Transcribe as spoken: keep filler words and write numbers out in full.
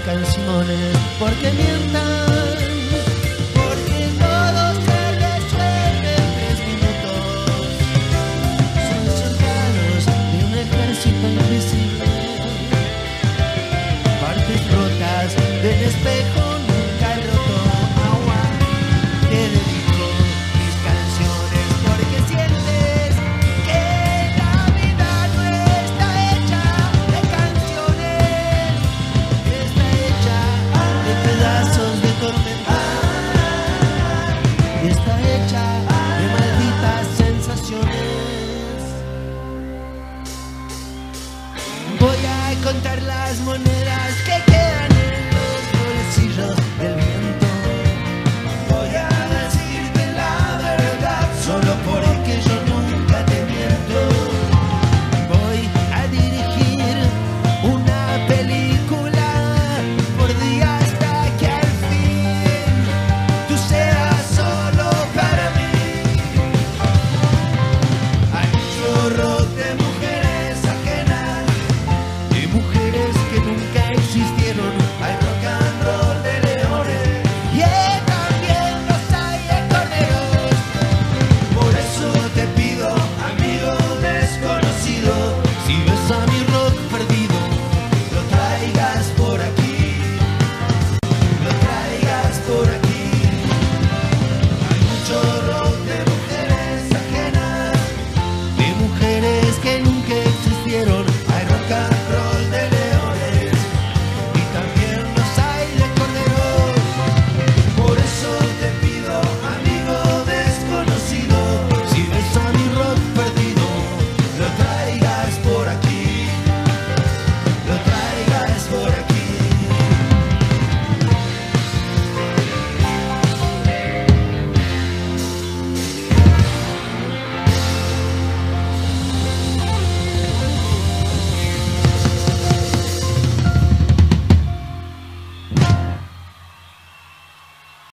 canciones, porque mientan, porque todo se resuelve en tres minutos. Son soldados de un ejército invisible, partes rotas del espejo nunca roto. Agua, te dedico mis canciones porque sientes que la vida no está hecha de canciones, está hecha de pedazos de tormenta, está hecha de malditas sensaciones. Voy a contar las monedas